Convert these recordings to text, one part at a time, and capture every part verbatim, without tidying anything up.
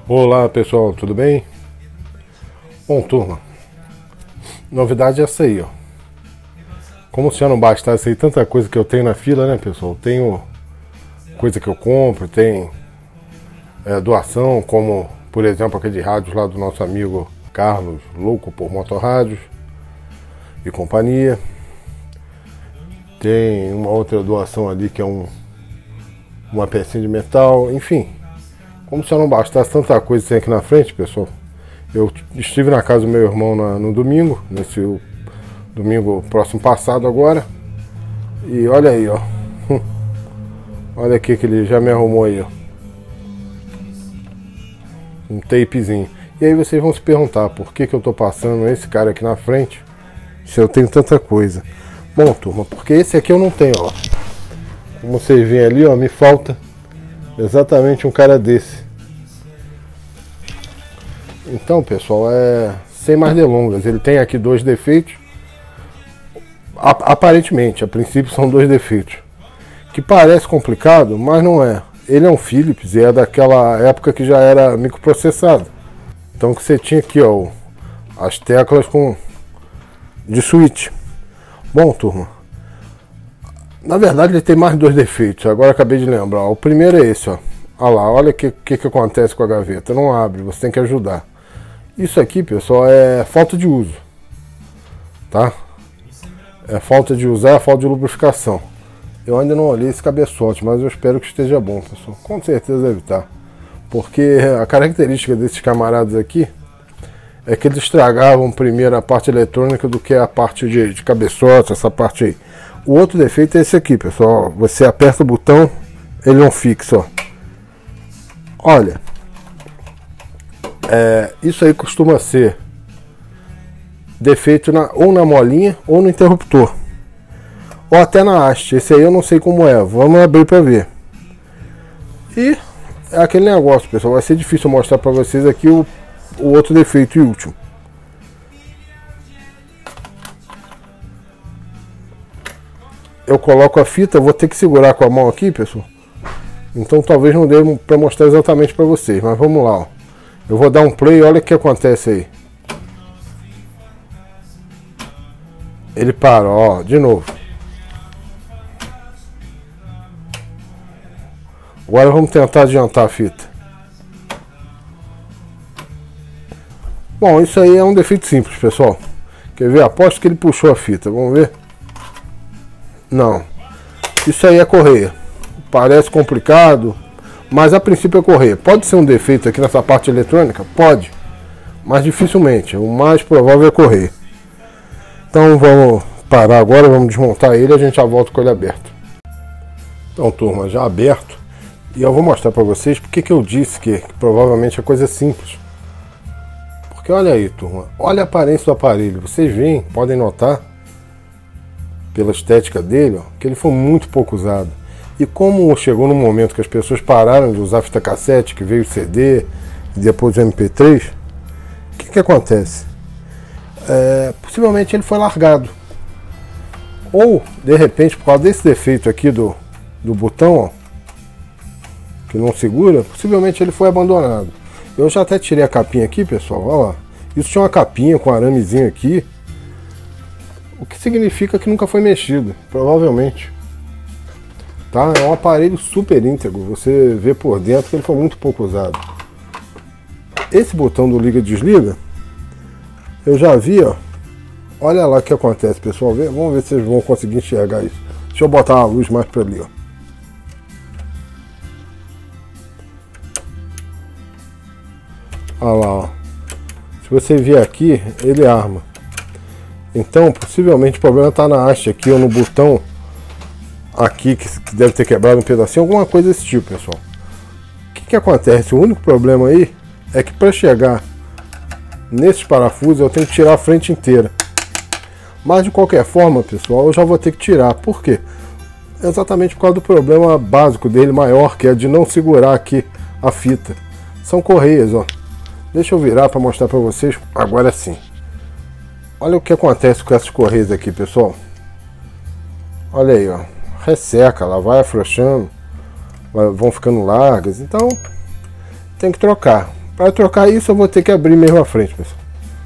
Olá pessoal, tudo bem? Bom, turma, novidade é essa aí, ó. Como se já não bastasse aí tanta coisa que eu tenho na fila, né, pessoal? Tenho coisa que eu compro, tem é, doação, como por exemplo aquele rádio lá do nosso amigo Carlos, louco por motorrádios e companhia. Tem uma outra doação ali que é um, uma pecinha de metal, enfim. Como se já não bastasse tanta coisa que tem aqui na frente, pessoal. Eu estive na casa do meu irmão na, no domingo, nesse o, domingo próximo passado agora. E olha aí, ó. Olha aqui que ele já me arrumou aí, ó. Um tapezinho. E aí vocês vão se perguntar por que que eu tô passando esse cara aqui na frente se eu tenho tanta coisa. Bom, turma, porque esse aqui eu não tenho, ó. Como vocês veem ali, ó, me falta exatamente um cara desse. Então, pessoal, é sem mais delongas. Ele tem aqui dois defeitos. Aparentemente, a princípio são dois defeitos. Que parece complicado, mas não é. Ele é um Philips e é daquela época que já era microprocessado. Então que você tinha aqui, ó, as teclas com de switch. Bom, turma, na verdade ele tem mais dois defeitos. Agora acabei de lembrar. O primeiro é esse, ó. Olha lá, olha o que, que, que acontece com a gaveta. Não abre, você tem que ajudar. Isso aqui, pessoal, é falta de uso, tá? É falta de usar, é falta de lubrificação. Eu ainda não olhei esse cabeçote, mas eu espero que esteja bom, pessoal. Com certeza deve estar. Porque a característica desses camaradas aqui é que eles estragavam primeiro a parte eletrônica do que a parte de, de cabeçote, essa parte aí. O outro defeito é esse aqui, pessoal. Você aperta o botão, ele não fixa, ó. Olha, é, isso aí costuma ser defeito na, ou na molinha ou no interruptor. Ou até na haste. Esse aí eu não sei como é. Vamos abrir para ver. E é aquele negócio, pessoal. Vai ser difícil mostrar para vocês aqui o, o outro defeito e último. Eu coloco a fita, vou ter que segurar com a mão aqui, pessoal. Então talvez não dê para mostrar exatamente para vocês. Mas vamos lá, ó. Eu vou dar um play, olha o que acontece aí. Ele para, ó, de novo. Agora vamos tentar adiantar a fita. Bom, isso aí é um defeito simples, pessoal. Quer ver? Aposto que ele puxou a fita, vamos ver? Não. Isso aí é correia. Parece complicado, mas a princípio é correia. Pode ser um defeito aqui nessa parte eletrônica? Pode. Mas dificilmente. O mais provável é correia. Então vamos parar agora, vamos desmontar ele e a gente já volta com ele aberto. Então, turma, já aberto. E eu vou mostrar para vocês porque que eu disse que, que provavelmente é coisa simples. Porque olha aí, turma. Olha a aparência do aparelho. Vocês veem, podem notar, pela estética dele, ó, que ele foi muito pouco usado. E como chegou no momento que as pessoas pararam de usar fita cassete, que veio o C D e depois o M P três, o que que acontece? É, possivelmente ele foi largado. Ou, de repente, por causa desse defeito aqui do, do botão, ó, que não segura, possivelmente ele foi abandonado. Eu já até tirei a capinha aqui, pessoal, olha lá. Isso tinha uma capinha com aramezinho aqui, o que significa que nunca foi mexido, provavelmente. Tá? É um aparelho super íntegro, você vê por dentro que ele foi muito pouco usado. Esse botão do liga e desliga, eu já vi, ó. Olha lá o que acontece, pessoal. Vamos ver se vocês vão conseguir enxergar isso. Deixa eu botar a luz mais para ali, ó. Olha lá, ó. Se você vier aqui, ele arma. Então, possivelmente o problema está na haste aqui ou no botão aqui que deve ter quebrado um pedacinho, alguma coisa desse tipo, pessoal. O que que acontece? O único problema aí é que para chegar nesses parafusos eu tenho que tirar a frente inteira. Mas de qualquer forma, pessoal, eu já vou ter que tirar. Por quê? Exatamente por causa do problema básico dele maior, que é de não segurar aqui a fita. São correias, ó. Deixa eu virar para mostrar para vocês. Agora sim. Olha o que acontece com essas correias aqui, pessoal. Olha aí, ó. Resseca, ela vai afrouxando, vão ficando largas. Então, tem que trocar. Para trocar isso eu vou ter que abrir mesmo a frente, pessoal.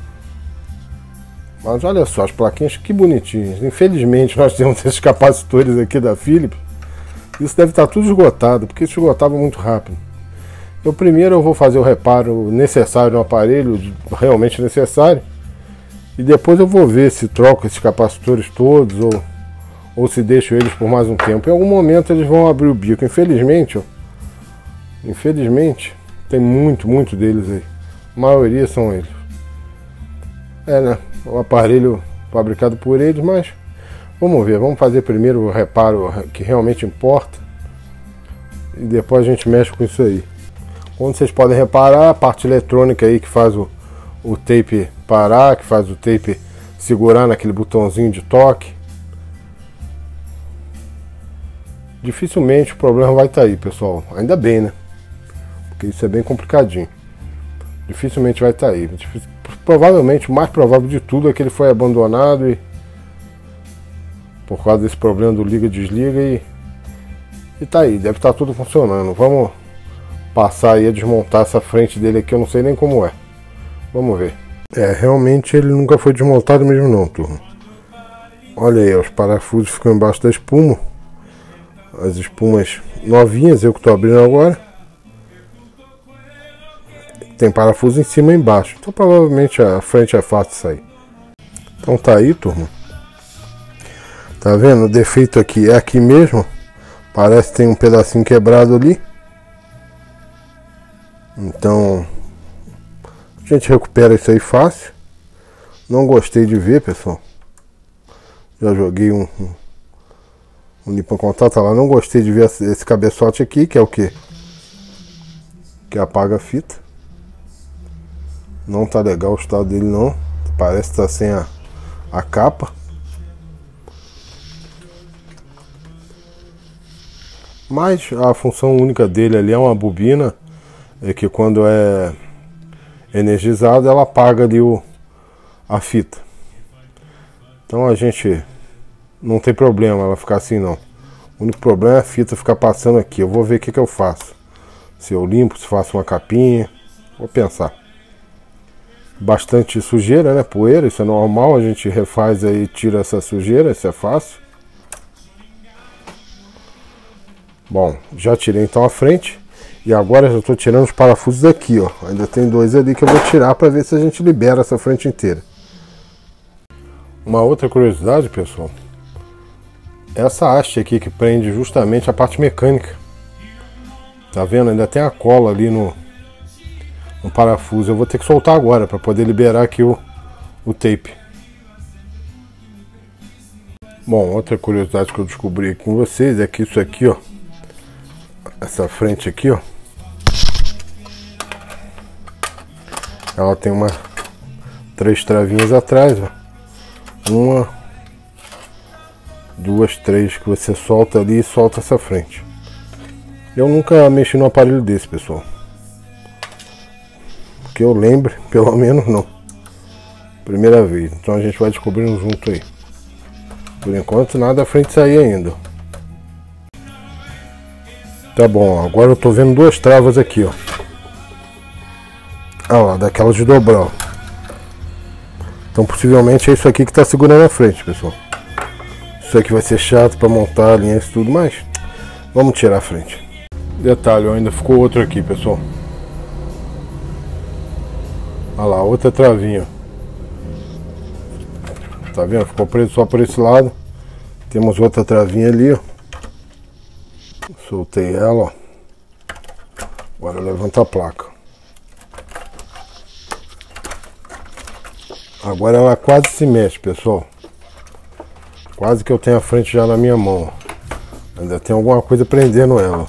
Mas olha só as plaquinhas que bonitinhas. Infelizmente nós temos esses capacitores aqui da Philips. Isso deve estar tudo esgotado, porque isso esgotava muito rápido. Eu primeiro eu vou fazer o reparo necessário no aparelho, realmente necessário. E depois eu vou ver se troco esses capacitores todos ou, ou se deixo eles por mais um tempo. Em algum momento eles vão abrir o bico. Infelizmente, ó, infelizmente, tem muito, muito deles aí. A maioria são eles. É, né? O aparelho fabricado por eles, mas vamos ver. Vamos fazer primeiro o reparo que realmente importa. E depois a gente mexe com isso aí. Como vocês podem reparar, a parte eletrônica aí que faz o, o tape parar, que faz o tape segurar naquele botãozinho de toque. Dificilmente o problema vai estar aí, pessoal. Ainda bem, né? Porque isso é bem complicadinho. Dificilmente vai estar aí. Provavelmente, o mais provável de tudo é que ele foi abandonado e por causa desse problema do liga-desliga e, e tá aí, deve estar tudo funcionando. Vamos passar aí a desmontar essa frente dele aqui, eu não sei nem como é. Vamos ver. É, realmente ele nunca foi desmontado mesmo não, turma. Olha aí, os parafusos ficam embaixo da espuma. As espumas novinhas, eu que estou abrindo agora. Tem parafuso em cima e embaixo, então provavelmente a frente é fácil de sair. Então tá aí, turma. Tá vendo? O defeito aqui é aqui mesmo. Parece que tem um pedacinho quebrado ali. Então a gente recupera isso aí fácil. Não gostei de ver, pessoal. Já joguei um, um, um limpa-contato lá. Não gostei de ver esse cabeçote aqui, que é o que? Que apaga a fita. Não tá legal o estado dele não. Parece que tá sem a, a capa. Mas a função única dele ali é uma bobina. É que quando é energizada ela apaga ali o, a fita. Então a gente não tem problema ela ficar assim não. O único problema é a fita ficar passando aqui. Eu vou ver o que, que eu faço. Se eu limpo, se faço uma capinha. Vou pensar. Bastante sujeira, né? Poeira, isso é normal. A gente refaz aí, tira essa sujeira, isso é fácil. Bom, já tirei então a frente. E agora já estou tirando os parafusos aqui, ó. Ainda tem dois ali que eu vou tirar para ver se a gente libera essa frente inteira. Uma outra curiosidade, pessoal. Essa haste aqui que prende justamente a parte mecânica. Tá vendo? Ainda tem a cola ali no, no parafuso. Eu vou ter que soltar agora para poder liberar aqui o, o tape. Bom, outra curiosidade que eu descobri aqui com vocês é que isso aqui, ó. Essa frente aqui, ó. Ela tem uma três travinhas atrás, ó. Uma, duas, três que você solta ali e solta essa frente. Eu nunca mexi no aparelho desse, pessoal. Que eu lembre, pelo menos não. Primeira vez. Então a gente vai descobrindo junto aí. Por enquanto nada à frente sair ainda. Tá bom, agora eu tô vendo duas travas aqui, ó. Ah lá, daquelas de dobrar, ó. Então possivelmente é isso aqui que tá segurando a frente, pessoal. Isso aqui vai ser chato para montar, alinhar isso tudo, mas vamos tirar a frente. Detalhe, ó, ainda ficou outro aqui, pessoal. Olha lá, outra travinha. Tá vendo? Ficou preso só por esse lado. Temos outra travinha ali, ó. Soltei ela, ó. Agora levanta a placa. Agora ela quase se mexe, pessoal. Quase que eu tenho a frente já na minha mão. Ainda tem alguma coisa prendendo ela.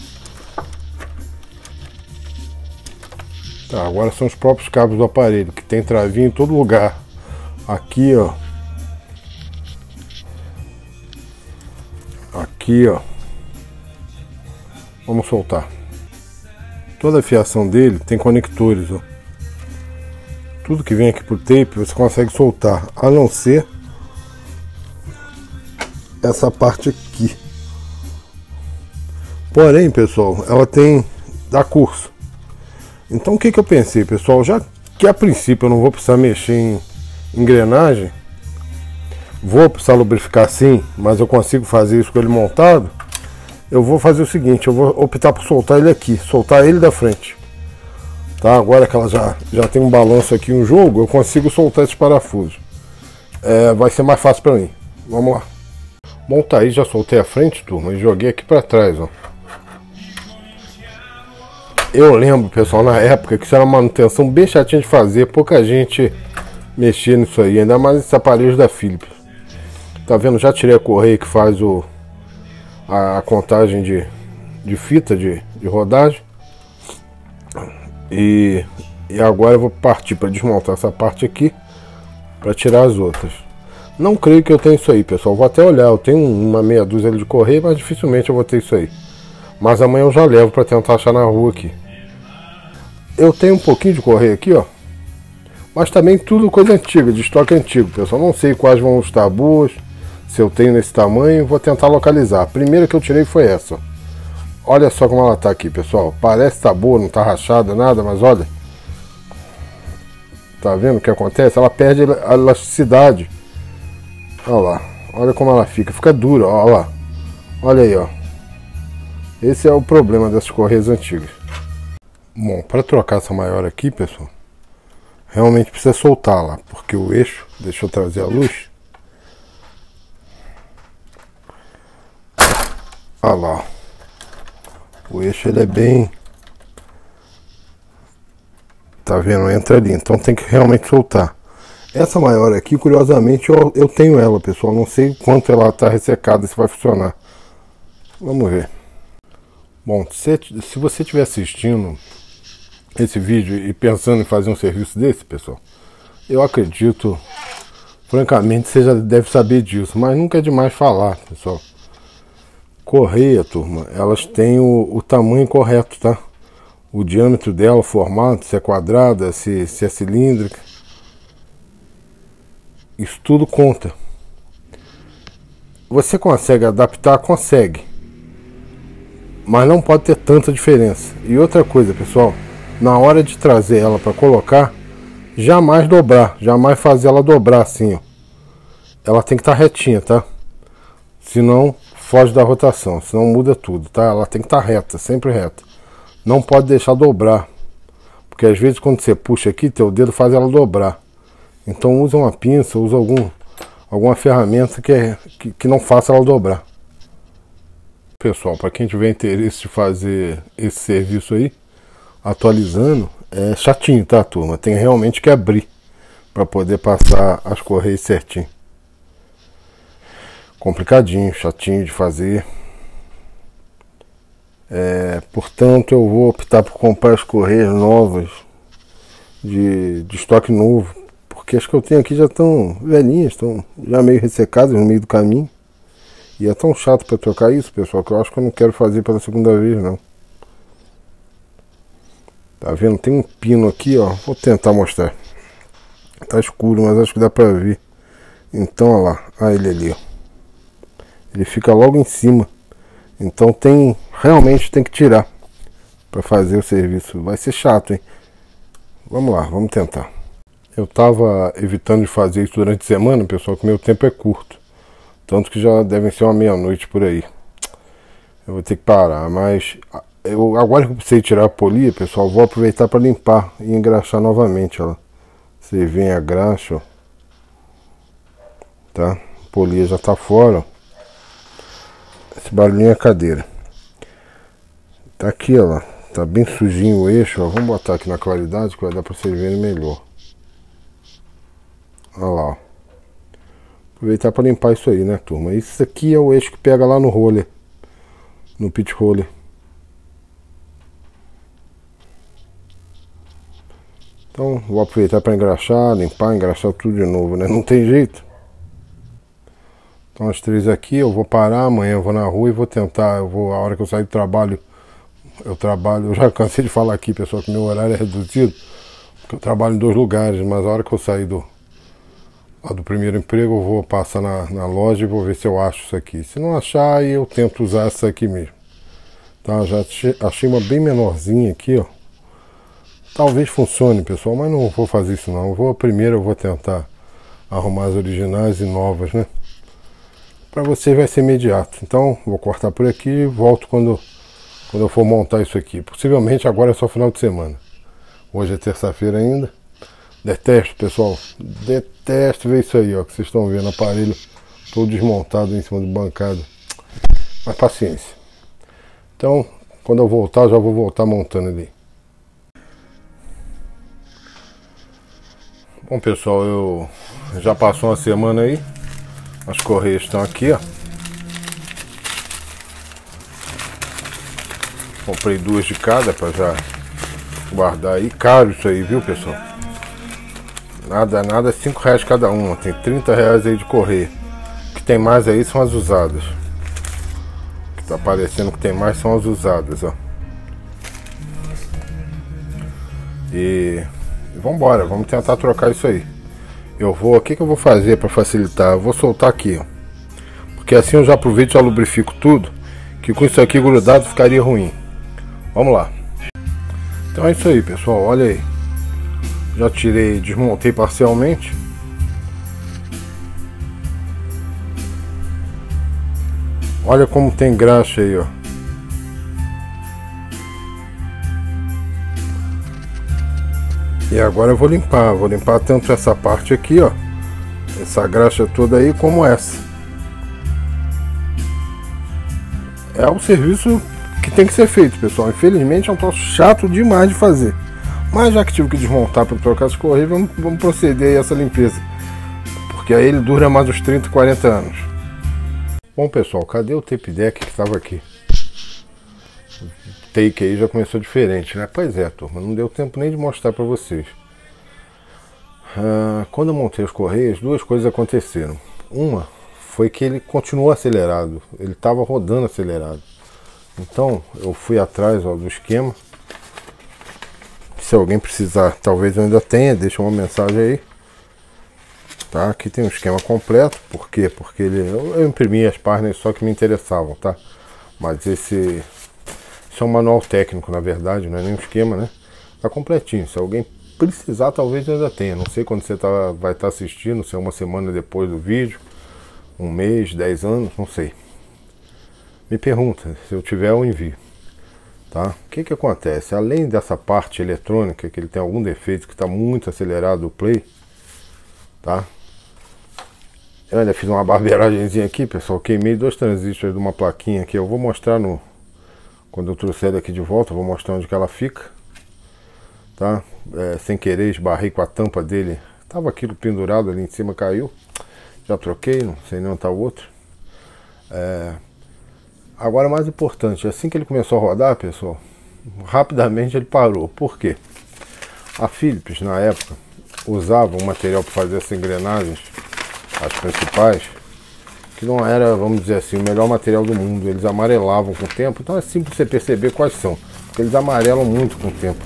Tá, agora são os próprios cabos do aparelho, que tem travinha em todo lugar. Aqui, ó. Aqui, ó. Vamos soltar. Toda a fiação dele tem conectores, ó. Tudo que vem aqui por tape você consegue soltar, a não ser essa parte aqui. Porém, pessoal, ela tem da curso. Então o que que eu pensei, pessoal? Já que a princípio eu não vou precisar mexer em engrenagem, vou precisar lubrificar sim, mas eu consigo fazer isso com ele montado, eu vou fazer o seguinte, eu vou optar por soltar ele aqui, soltar ele da frente. Tá? Agora que ela já, já tem um balanço aqui no jogo, eu consigo soltar esses parafusos. É, vai ser mais fácil para mim. Vamos lá. Bom, tá aí, já soltei a frente, turma, e joguei aqui para trás, ó. Eu lembro, pessoal, na época que isso era uma manutenção bem chatinha de fazer, pouca gente mexia nisso aí, ainda mais esse aparelho da Philips. Tá vendo? Já tirei a correia que faz o, a, a contagem de, de fita de, de rodagem. E, e agora eu vou partir para desmontar essa parte aqui para tirar as outras. Não creio que eu tenha isso aí, pessoal. Vou até olhar, eu tenho uma meia dúzia de correia, mas dificilmente eu vou ter isso aí. Mas amanhã eu já levo para tentar achar na rua aqui. Eu tenho um pouquinho de correia aqui, ó. Mas também tudo coisa antiga, de estoque antigo, pessoal. Não sei quais vão estar boas, se eu tenho nesse tamanho, vou tentar localizar. A primeira que eu tirei foi essa, ó. Olha só como ela tá aqui, pessoal. Parece que tá boa, não tá rachada, nada, mas olha. Tá vendo o que acontece? Ela perde a elasticidade. Olha lá. Olha como ela fica. Fica dura, olha lá. Olha aí, ó. Esse é o problema dessas correias antigas. Bom, para trocar essa maior aqui, pessoal, realmente precisa soltá-la, porque o eixo, deixa eu trazer a luz. Olha lá. O eixo ele é bem... Tá vendo? Entra ali, então tem que realmente soltar. Essa maior aqui, curiosamente, eu, eu tenho ela, pessoal. Não sei quanto ela tá ressecada, se vai funcionar. Vamos ver. Bom, se, se você estiver assistindo esse vídeo e pensando em fazer um serviço desse, pessoal, eu acredito, francamente, você já deve saber disso, mas nunca é demais falar, pessoal. Correia, turma, elas têm o, o tamanho correto, tá? O diâmetro dela, o formato, se é quadrada, se, se é cilíndrica. Isso tudo conta. Você consegue adaptar? Consegue. Mas não pode ter tanta diferença. E outra coisa, pessoal, na hora de trazer ela para colocar, jamais dobrar, jamais fazer ela dobrar assim, ó. Ela tem que estar retinha, tá? Senão foge da rotação, senão muda tudo, tá? Ela tem que estar reta, sempre reta. Não pode deixar dobrar, porque às vezes quando você puxa aqui, teu dedo faz ela dobrar. Então usa uma pinça, usa algum, alguma ferramenta que, é, que, que não faça ela dobrar. Pessoal, para quem tiver interesse de fazer esse serviço aí, atualizando, é chatinho, tá, turma? Tem realmente que abrir para poder passar as correias certinho. Complicadinho, chatinho de fazer. É, portanto, eu vou optar por comprar as correias novas de, de estoque novo, porque as que eu tenho aqui já estão velhinhas, estão já meio ressecadas no meio do caminho. E é tão chato para trocar isso, pessoal, que eu acho que eu não quero fazer pela segunda vez, não. Tá vendo? Tem um pino aqui, ó. Vou tentar mostrar. Tá escuro, mas acho que dá pra ver. Então, olha lá. Olha ele ali, ó. Ele fica logo em cima. Então tem... Realmente tem que tirar pra fazer o serviço. Vai ser chato, hein? Vamos lá, vamos tentar. Eu tava evitando de fazer isso durante a semana, pessoal, que meu tempo é curto. Tanto que já devem ser uma meia-noite por aí. Eu vou ter que parar, mas... Eu, agora que eu precisei tirar a polia, pessoal, vou aproveitar para limpar e engraxar novamente, ó. Você vem a graxa, ó. Tá? A polia já tá fora, ó. Esse barulhinho é a cadeira. Tá aqui, ó. Tá bem sujinho o eixo, ó. Vamos botar aqui na claridade que vai dar para vocês verem melhor. Olha lá, ó. Aproveitar para limpar isso aí, né, turma? Isso aqui é o eixo que pega lá no roller. No pit roller. Então vou aproveitar para engraxar, limpar, engraxar tudo de novo, né? Não tem jeito. Então as três aqui, eu vou parar, amanhã eu vou na rua e vou tentar, eu vou, a hora que eu sair do trabalho, eu trabalho, eu já cansei de falar aqui, pessoal, que meu horário é reduzido, porque eu trabalho em dois lugares, mas a hora que eu sair do, do primeiro emprego, eu vou passar na, na loja e vou ver se eu acho isso aqui. Se não achar, aí eu tento usar essa aqui mesmo. Tá, já achei uma bem menorzinha aqui, ó. Talvez funcione, pessoal, mas não vou fazer isso não. Eu vou, primeiro eu vou tentar arrumar as originais e novas, né? Para vocês vai ser imediato. Então, vou cortar por aqui e volto quando, quando eu for montar isso aqui. Possivelmente agora é só final de semana. Hoje é terça-feira ainda. Detesto, pessoal. Detesto ver isso aí, ó. Que vocês estão vendo, aparelho todo desmontado em cima do bancada. Mas paciência. Então, quando eu voltar, já vou voltar montando ali. Bom, pessoal, eu já passou uma semana aí. As correias estão aqui, ó. Comprei duas de cada para já guardar aí. Caro isso aí, viu, pessoal? Nada, nada, cinco reais cada uma. Tem trinta reais aí de correia. O que tem mais aí são as usadas. O que tá aparecendo que tem mais são as usadas, ó. E... vamos embora, vamos tentar trocar isso aí. Eu vou, o que que eu vou fazer para facilitar? Eu vou soltar aqui, ó. Porque assim eu já aproveito e já lubrifico tudo, que com isso aqui grudado ficaria ruim. Vamos lá. Então é isso aí, pessoal, olha aí. Já tirei, desmontei parcialmente. Olha como tem graxa aí, ó. E agora eu vou limpar, vou limpar tanto essa parte aqui, ó, essa graxa toda aí, como essa. É um serviço que tem que ser feito, pessoal. Infelizmente é um troço chato demais de fazer. Mas já que tive que desmontar para trocar as correias, vamos, vamos proceder a essa limpeza. Porque aí ele dura mais uns trinta, quarenta anos. Bom, pessoal, cadê o tape deck que estava aqui? Take aí já começou diferente, né? Pois é, turma, não deu tempo nem de mostrar para vocês. Ah, quando eu montei os correios, duas coisas aconteceram. Uma foi que ele continuou acelerado, ele estava rodando acelerado. Então eu fui atrás, ó, do esquema. Se alguém precisar, talvez eu ainda tenha, deixa uma mensagem aí. Tá? Aqui tem um esquema completo. Por quê? Porque ele, eu, eu imprimi as páginas só que me interessavam, tá? Mas esse... isso é um manual técnico, na verdade, não é nem um esquema, né? Tá completinho. Se alguém precisar, talvez ainda tenha. Não sei quando você tá, vai estar tá assistindo, se é uma semana depois do vídeo, um mês, dez anos, não sei. Me pergunta, se eu tiver eu envio. Tá? O que que acontece? Além dessa parte eletrônica, que ele tem algum defeito, que está muito acelerado o play, tá? Eu ainda fiz uma barbeiragemzinha aqui, pessoal. Queimei dois transistores de uma plaquinha aqui. Eu vou mostrar no... quando eu trouxer ela aqui de volta, eu vou mostrar onde que ela fica. Tá? É, sem querer, esbarrei com a tampa dele. Tava aquilo pendurado ali em cima, caiu. Já troquei, não sei nem onde tá o outro. É... Agora, o mais importante, assim que ele começou a rodar, pessoal, rapidamente ele parou. Por quê? A Philips, na época, usava um material para fazer essas engrenagens, as principais, que não era, vamos dizer assim, o melhor material do mundo. Eles amarelavam com o tempo, então é simples você perceber quais são, porque eles amarelam muito com o tempo.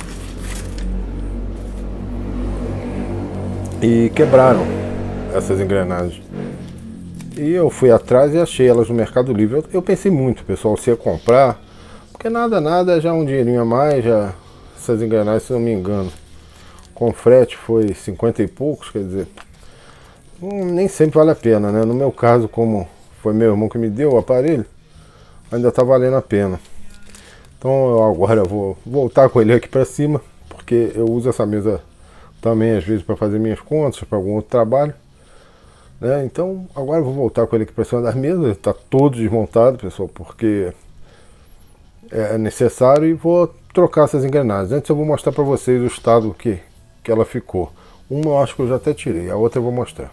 E quebraram essas engrenagens. E eu fui atrás e achei elas no Mercado Livre. Eu, eu pensei muito, pessoal, se ia comprar, porque nada, nada, já um dinheirinho a mais, já essas engrenagens, se não me engano, com frete foi cinquenta e poucos, quer dizer, hum, nem sempre vale a pena, né? No meu caso, como foi meu irmão que me deu o aparelho, ainda tá valendo a pena. Então eu agora vou voltar com ele aqui para cima, porque eu uso essa mesa também às vezes para fazer minhas contas, para algum outro trabalho. Né? Então agora eu vou voltar com ele aqui para cima das mesas, está todo desmontado, pessoal, porque é necessário, e vou trocar essas engrenagens. Antes eu vou mostrar para vocês o estado que, que ela ficou. Uma eu acho que eu já até tirei, a outra eu vou mostrar.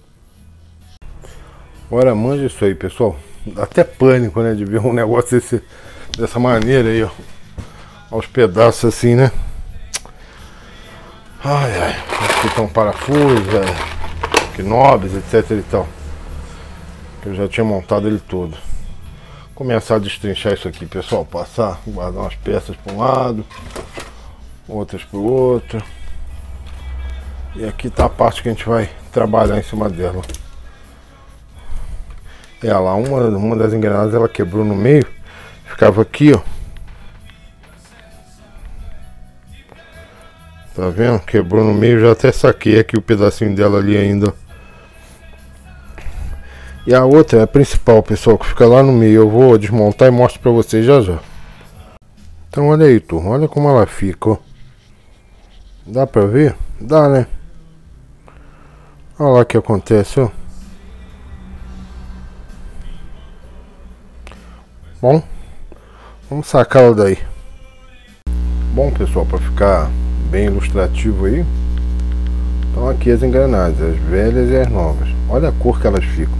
Agora manja isso aí, pessoal. Dá até pânico, né, de ver um negócio desse, dessa maneira aí, ó, aos pedaços assim, né? Ai, ai, aqui tá um parafuso, é. Knobs, etc e tal, que eu já tinha montado ele todo. Começar a destrinchar isso aqui, pessoal, passar, guardar umas peças para um lado, outras para o outro, e aqui tá a parte que a gente vai trabalhar em cima dela. É lá, uma, uma das engrenagens ela quebrou no meio, ficava aqui, ó, Tá vendo? Quebrou no meio, já até saquei aqui o pedacinho dela ali ainda. E a outra é a principal, pessoal, que fica lá no meio. Eu vou desmontar e mostro pra vocês já já. Então olha aí, turma, olha como ela fica, ó. Dá pra ver? Dá, né? Olha lá o que acontece, ó. Bom, vamos sacar ela daí. Bom, pessoal, para ficar bem ilustrativo aí, então aqui as engrenagens, as velhas e as novas. Olha a cor que elas ficam.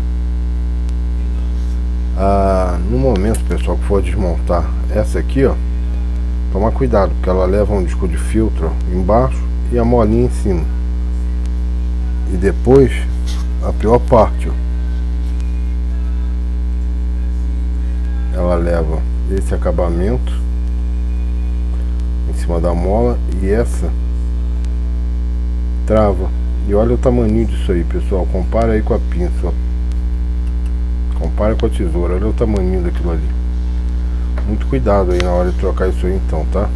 Ah, no momento, pessoal, que for desmontar essa aqui, ó, toma cuidado, porque ela leva um disco de filtro embaixo e a molinha em cima. E depois, a pior parte, ó, ela leva esse acabamento em cima da mola e essa trava. E olha o tamanho disso aí, pessoal. Compara aí com a pinça, ó. Compara com a tesoura. Olha o tamanho daquilo ali. Muito cuidado aí na hora de trocar isso aí, então, tá?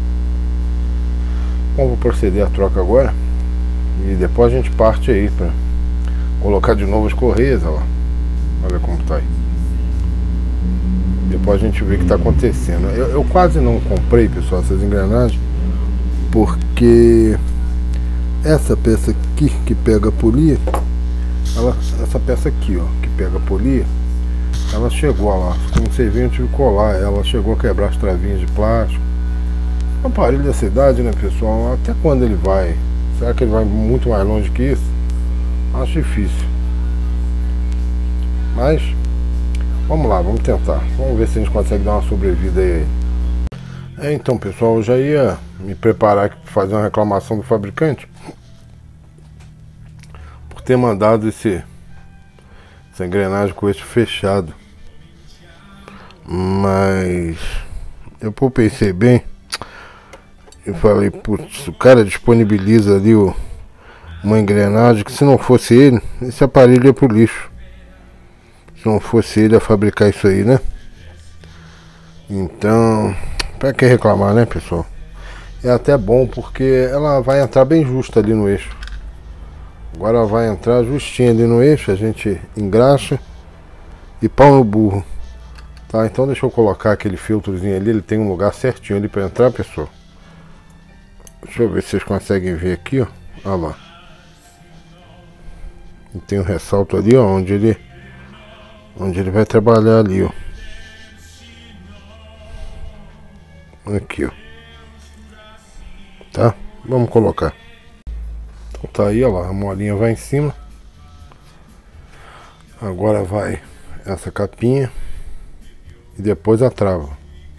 Bom, vou proceder a troca agora e depois a gente parte aí pra colocar de novo as correias, ó. Olha como tá aí. Depois a gente vê o que está acontecendo. Eu, eu quase não comprei, pessoal, essas engrenagens, porque essa peça aqui que pega a polia, ela, essa peça aqui, ó, que pega a polia, ela chegou lá, como vocês viram, eu tive que colar, ela chegou a quebrar as travinhas de plástico. O aparelho da cidade, né, pessoal? Até quando ele vai? Será que ele vai muito mais longe que isso? Acho difícil. Mas vamos lá, vamos tentar. Vamos ver se a gente consegue dar uma sobrevida aí. É, então, pessoal, eu já ia me preparar aqui para fazer uma reclamação do fabricante por ter mandado esse essa engrenagem com eixo fechado. Mas eu pensei bem, eu falei, putz, o cara disponibiliza ali o, uma engrenagem que, se não fosse ele, esse aparelho ia pro lixo. Se não fosse ele a fabricar isso aí, né? Então, pra que reclamar, né, pessoal? É até bom porque ela vai entrar bem justa ali no eixo. Agora ela vai entrar justinha ali no eixo, a gente engraxa e pau no burro. Tá, então deixa eu colocar aquele filtrozinho ali, ele tem um lugar certinho ali pra entrar, pessoal. Deixa eu ver se vocês conseguem ver aqui, ó. Olha lá. E tem um ressalto ali, ó, onde ele onde ele vai trabalhar ali, ó. Aqui, ó. Tá? Vamos colocar. Então tá aí, ó lá, a molinha vai em cima. Agora vai essa capinha e depois a trava.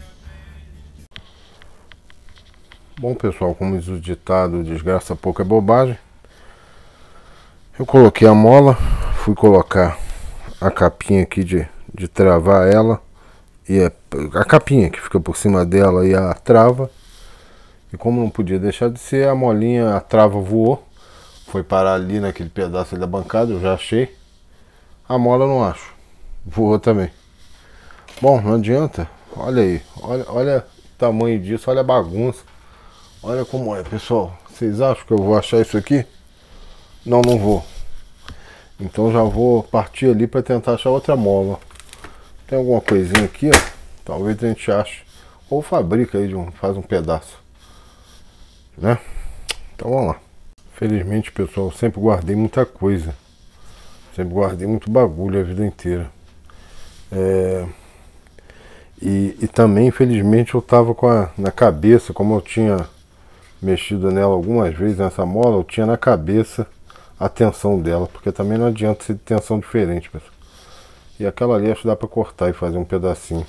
Bom, pessoal, como diz o ditado, desgraça pouco é bobagem. Eu coloquei a mola, fui colocar a capinha aqui de, de travar ela, e a, a capinha que fica por cima dela e a trava. E como não podia deixar de ser, a molinha, a trava voou, foi parar ali naquele pedaço ali da bancada, eu já achei. A mola eu não acho, voou também. Bom, não adianta, olha aí, olha, olha o tamanho disso, olha a bagunça. Olha como é, pessoal. Vocês acham que eu vou achar isso aqui? Não, não vou. Então já vou partir ali para tentar achar outra mola. Tem alguma coisinha aqui, ó. Talvez a gente ache. Ou fabrica aí, de um, faz um pedaço, né? Então vamos lá. Felizmente, pessoal, eu sempre guardei muita coisa. Sempre guardei muito bagulho a vida inteira. É... E, e também, infelizmente, eu tava com a, na cabeça, como eu tinha mexido nela algumas vezes, nessa mola, eu tinha na cabeça a tensão dela, porque também não adianta ser de tensão diferente, pessoal. E aquela ali acho que dá pra cortar e fazer um pedacinho.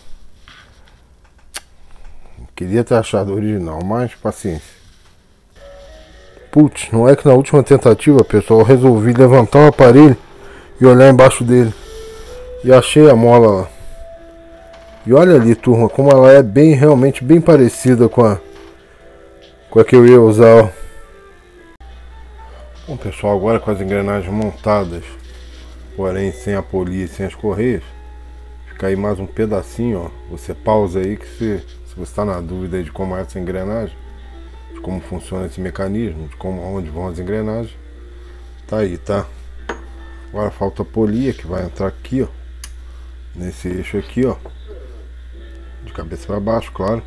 Queria ter achado o original, mas paciência. Putz, não é que na última tentativa, pessoal, eu resolvi levantar o aparelho e olhar embaixo dele. E achei a mola lá. E olha ali, turma, como ela é bem, realmente bem parecida com a com a que eu ia usar, ó. Bom, pessoal, agora com as engrenagens montadas, porém sem a polia e sem as correias, fica aí mais um pedacinho, ó. Você pausa aí que se, se você está na dúvida aí de como é essa engrenagem, de como funciona esse mecanismo, de como, onde vão as engrenagens. Tá aí, tá? Agora falta a polia, que vai entrar aqui, ó, nesse eixo aqui, ó, de cabeça para baixo, claro.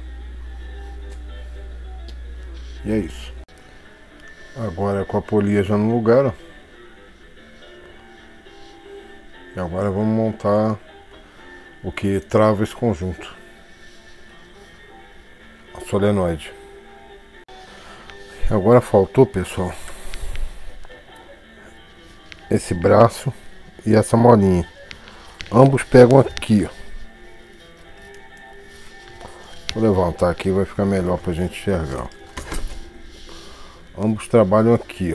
E é isso. Agora com a polia já no lugar, ó. E agora vamos montar o que trava esse conjunto, a solenoide. Agora faltou, pessoal, esse braço e essa molinha. Ambos pegam aqui, ó. Vou levantar aqui, vai ficar melhor pra gente enxergar, ó. Ambos trabalham aqui, ó.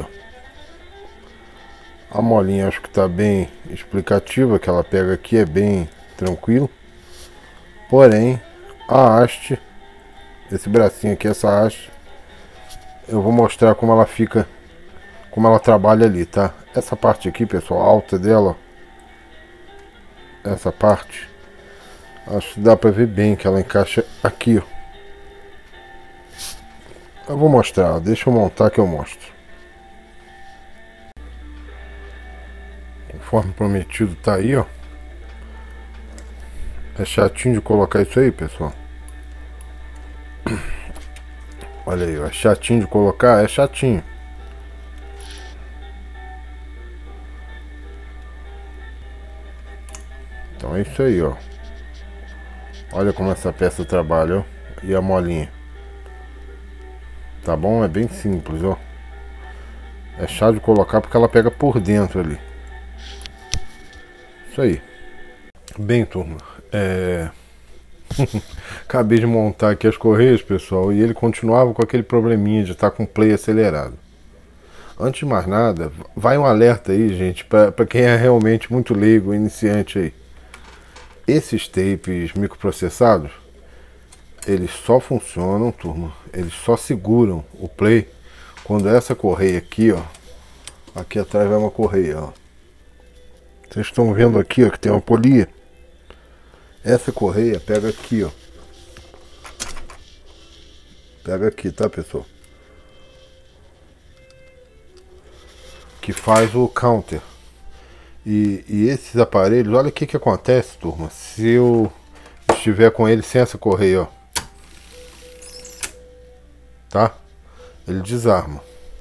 A molinha acho que tá bem explicativa, que ela pega aqui, é bem tranquilo. Porém, a haste, esse bracinho aqui, essa haste, eu vou mostrar como ela fica, como ela trabalha ali, tá? Essa parte aqui, pessoal, alta dela, ó, essa parte, acho que dá pra ver bem que ela encaixa aqui, ó. Eu vou mostrar, deixa eu montar que eu mostro. Conforme prometido, tá aí, ó. É chatinho de colocar isso aí, pessoal. Olha aí, ó, é chatinho de colocar, é chatinho. Então é isso aí, ó. Olha como essa peça trabalha, ó. E a molinha. Tá bom? É bem simples, ó. É chato de colocar porque ela pega por dentro ali. Isso aí. Bem, turma, é... acabei de montar aqui as correias, pessoal, e ele continuava com aquele probleminha de estar com o play acelerado. Antes de mais nada, vai um alerta aí, gente, para quem é realmente muito leigo, iniciante aí. Esses tapes microprocessados, eles só funcionam, turma, eles só seguram o play quando essa correia aqui, ó, aqui atrás vai uma correia, ó. Vocês estão vendo aqui, ó, que tem uma polia. Essa correia pega aqui, ó. Pega aqui, tá, pessoal? Que faz o counter. E, e esses aparelhos, olha o que que acontece, turma. Se eu estiver com ele sem essa correia, ó. Tá? Ele desarma.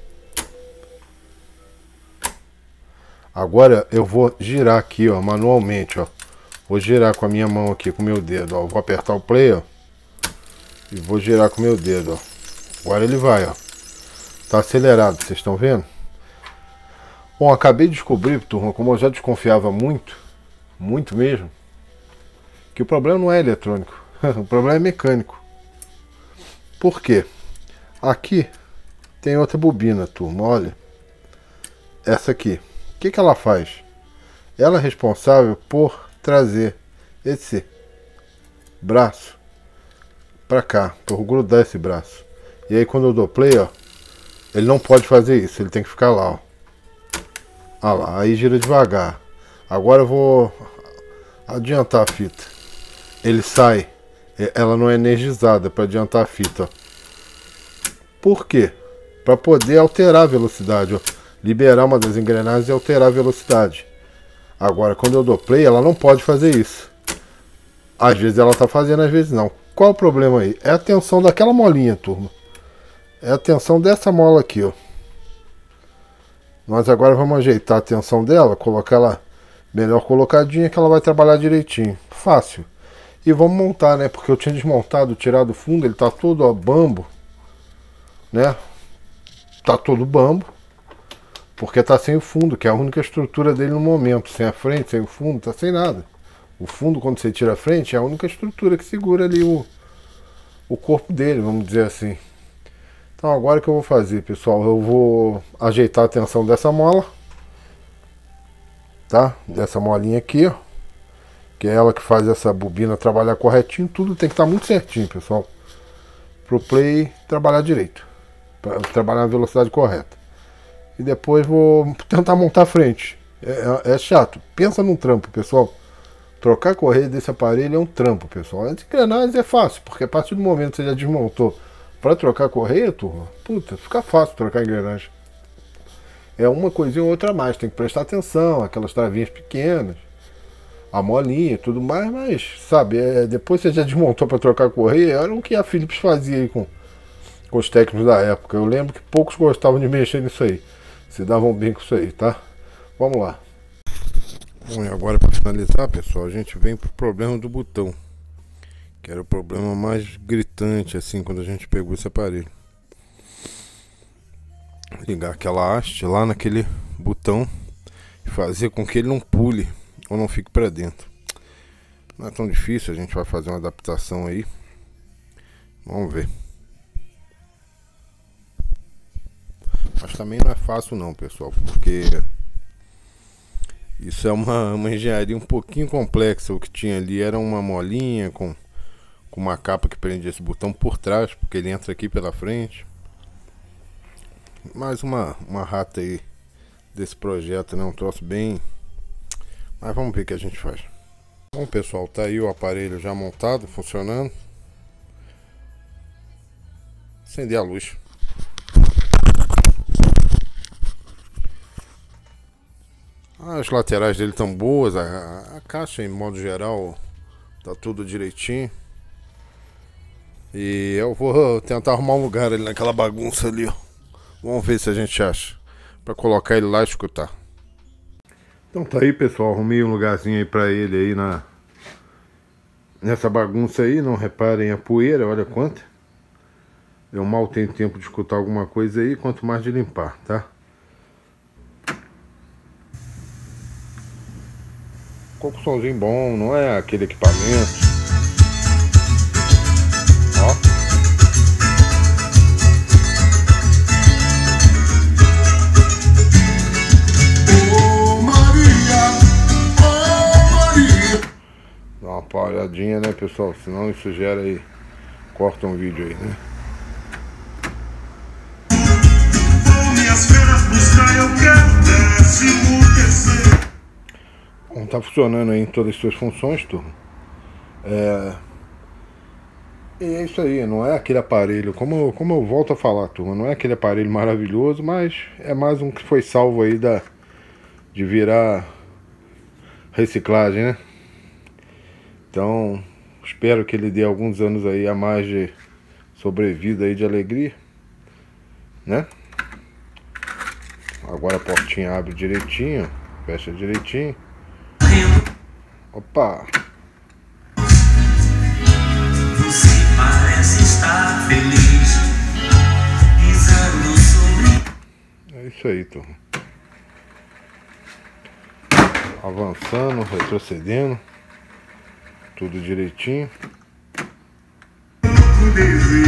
Agora eu vou girar aqui, ó, manualmente, ó. Vou girar com a minha mão aqui, com o meu dedo, ó. Vou apertar o play, ó. E vou girar com o meu dedo, ó. Agora ele vai, ó. Tá acelerado, vocês estão vendo? Bom, acabei de descobrir, turma, como eu já desconfiava muito, muito mesmo, que o problema não é eletrônico. O problema é mecânico. Por quê? Aqui tem outra bobina, turma, olha. Essa aqui. O que que ela faz? Ela é responsável por trazer esse braço pra cá, por grudar esse braço. E aí quando eu dou play, ó, ele não pode fazer isso, ele tem que ficar lá, ó. Ah lá, aí gira devagar. Agora eu vou adiantar a fita. Ele sai, ela não é energizada para adiantar a fita, ó. Por quê? Para poder alterar a velocidade, ó. Liberar uma das engrenagens e alterar a velocidade. Agora, quando eu dou play, ela não pode fazer isso. Às vezes ela tá fazendo, às vezes não. Qual o problema aí? É a tensão daquela molinha, turma. É a tensão dessa mola aqui, ó. Nós agora vamos ajeitar a tensão dela, colocar ela melhor colocadinha, que ela vai trabalhar direitinho. Fácil. E vamos montar, né? Porque eu tinha desmontado, tirado o fundo, ele tá todo, ó, bambo. Né? Tá todo bambo. Porque tá sem o fundo, que é a única estrutura dele no momento. Sem a frente, sem o fundo, tá sem nada. O fundo, quando você tira a frente, é a única estrutura que segura ali o, o corpo dele, vamos dizer assim. Então agora o que eu vou fazer, pessoal? Eu vou ajeitar a tensão dessa mola. Tá? Dessa molinha aqui, ó. Que é ela que faz essa bobina trabalhar corretinho. Tudo tem que estar muito certinho, pessoal. Pro play trabalhar direito. Pra trabalhar na velocidade correta. E depois vou tentar montar a frente. É, é chato. Pensa num trampo, pessoal. Trocar a correia desse aparelho é um trampo, pessoal. As engrenagens é fácil, porque a partir do momento que você já desmontou, Pra trocar correia, turma, puta, fica fácil trocar engrenagem. É uma coisinha ou outra a mais, tem que prestar atenção, aquelas travinhas pequenas, a molinha e tudo mais, mas, sabe, é, depois você já desmontou para trocar a correia, era o que a Philips fazia aí com, com os técnicos da época. Eu lembro que poucos gostavam de mexer nisso aí, se davam bem com isso aí, tá? Vamos lá. Bom, e agora para finalizar, pessoal, a gente vem pro problema do botão, que era o problema mais gritante, assim, quando a gente pegou esse aparelho. Ligar aquela haste lá naquele botão e fazer com que ele não pule ou não fique para dentro. Não é tão difícil, a gente vai fazer uma adaptação aí. Vamos ver. Mas também não é fácil não, pessoal, porque isso é uma, uma engenharia um pouquinho complexa. O que tinha ali era uma molinha com, com uma capa que prendia esse botão por trás, porque ele entra aqui pela frente. Mais uma, uma rata aí desse projeto, né? Um troço bem... Mas vamos ver o que a gente faz. Bom, pessoal, tá aí o aparelho já montado, funcionando. Acender a luz. As laterais dele estão boas, a, a caixa em modo geral tá tudo direitinho. E eu vou tentar arrumar um lugar ali naquela bagunça ali, ó. Vamos ver se a gente acha pra colocar ele lá e escutar. Então tá aí, pessoal, arrumei um lugarzinho aí pra ele aí na nessa bagunça aí. Não reparem a poeira, olha quanta. Eu mal tenho tempo de escutar alguma coisa aí, quanto mais de limpar, tá? Ficou com um somzinho bom, não é aquele equipamento. Ó. Dá uma paradinha, né, pessoal? Senão isso gera aí. Corta um vídeo aí, né? Bom, tá funcionando aí em todas as suas funções, turma. É... E é isso aí, não é aquele aparelho, como, como eu volto a falar, turma, não é aquele aparelho maravilhoso, mas é mais um que foi salvo aí da, de virar reciclagem, né? Então, espero que ele dê alguns anos aí a mais de sobrevida aí de alegria, né? Agora a portinha abre direitinho, fecha direitinho. Opa! Você parece estar feliz, pisando sobre... É isso aí, turma. Avançando, retrocedendo. Tudo direitinho. O desejo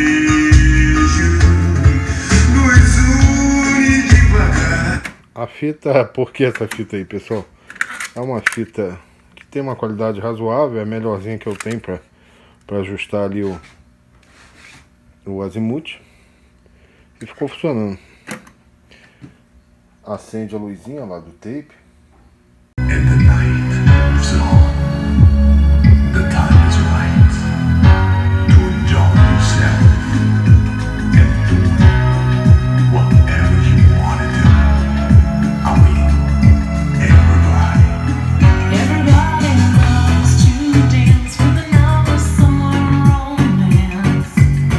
nos une devagar. A fita, por que essa fita aí, pessoal? É uma fita que tem uma qualidade razoável, é a melhorzinha que eu tenho para para ajustar ali o, o azimuth. E ficou funcionando. Acende a luzinha lá do tape. And the night moves on. The time is right to enjoy yourself and do whatever you want to do. I mean, everybody. Everybody loves to dance with another someone romance.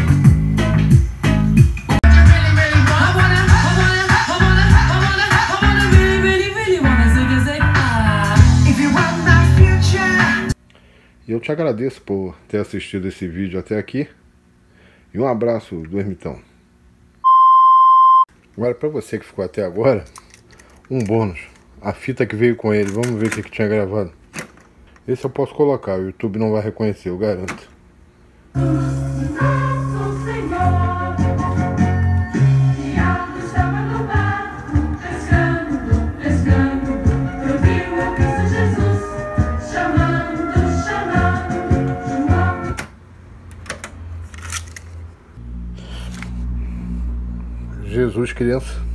Really, really want, I wanna, I wanna, I wanna, I wanna, I wanna, really, really, really wanna zig zig ah. If you want my future. E eu te agradeço por ter assistido esse vídeo até aqui. E um abraço do Ermitão. Agora, para você que ficou até agora, um bônus. A fita que veio com ele. Vamos ver o que, que tinha gravado. Esse eu posso colocar. O YouTube não vai reconhecer, eu garanto. Jesus, criança.